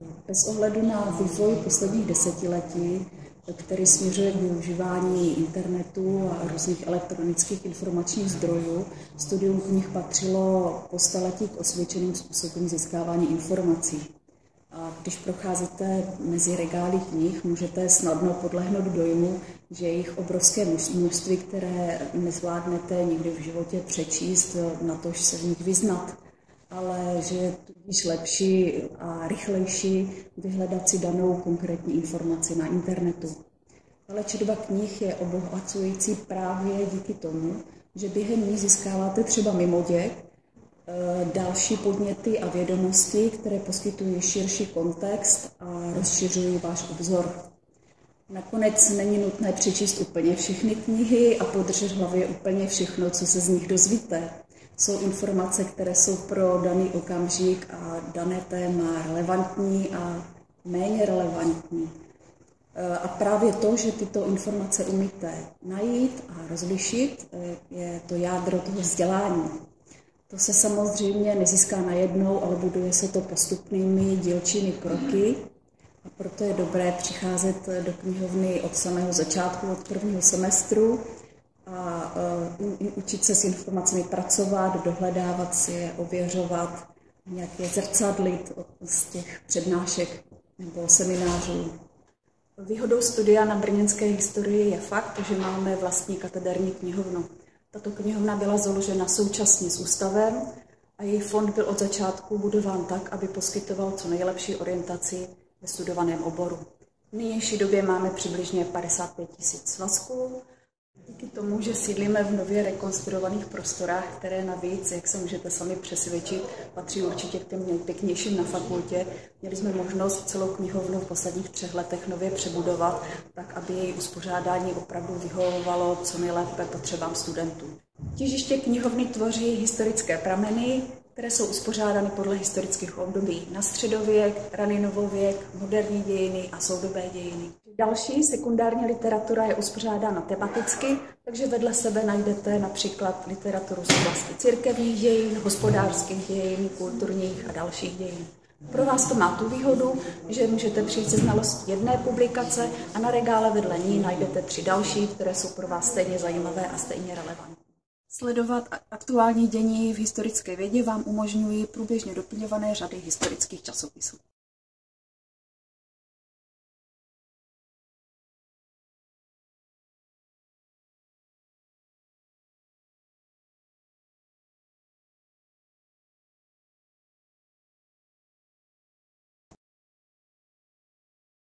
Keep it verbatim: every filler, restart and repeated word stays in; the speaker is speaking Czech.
Bez ohledu na vývoj posledních desetiletí, který směřuje k využívání internetu a různých elektronických informačních zdrojů, studium knih patřilo po staletí k osvědčeným způsobům získávání informací. A když procházíte mezi regály knih, můžete snadno podlehnout dojmu, že jejich obrovské množství, které nezvládnete nikdy v životě přečíst, natož se v nich vyznat, ale že je tudíž lepší a rychlejší vyhledat si danou konkrétní informaci na internetu. Ale četba knih je obohacující právě díky tomu, že během ní získáváte třeba mimoděk další podněty a vědomosti, které poskytují širší kontext a rozšiřují váš obzor. Nakonec není nutné přečíst úplně všechny knihy a podržet v hlavě úplně všechno, co se z nich dozvíte. Jsou informace, které jsou pro daný okamžik a dané téma relevantní a méně relevantní. A právě to, že tyto informace umíte najít a rozlišit, je to jádro toho vzdělání. To se samozřejmě nezíská najednou, ale buduje se to postupnými dílčími kroky. A proto je dobré přicházet do knihovny od samého začátku, od prvního semestru a uh, učit se s informacemi pracovat, dohledávat si je, ověřovat, nějak je zrcadlit z těch přednášek nebo seminářů. Výhodou studia na brněnské historii je fakt, že máme vlastní katederní knihovnu. Tato knihovna byla založena současně s ústavem a její fond byl od začátku budován tak, aby poskytoval co nejlepší orientaci ve studovaném oboru. V nynější době máme přibližně padesát pět tisíc svazků. Díky tomu, že sídlíme v nově rekonstruovaných prostorách, které navíc, jak se můžete sami přesvědčit, patří určitě k těm nejpěknějším na fakultě, měli jsme možnost celou knihovnu v posledních třech letech nově přebudovat, tak aby její uspořádání opravdu vyhovovalo co nejlépe potřebám studentů. Těžiště knihovny tvoří historické prameny, které jsou uspořádány podle historických období na středověk, raný novověk, moderní dějiny a soudobé dějiny. Další sekundární literatura je uspořádána tematicky, takže vedle sebe najdete například literaturu z oblasti církevních dějin, hospodářských dějin, kulturních a dalších dějin. Pro vás to má tu výhodu, že můžete přijít se znalostí jedné publikace a na regále vedle ní najdete tři další, které jsou pro vás stejně zajímavé a stejně relevantní. Sledovat aktuální dění v historické vědě vám umožňují průběžně doplňované řady historických časopisů.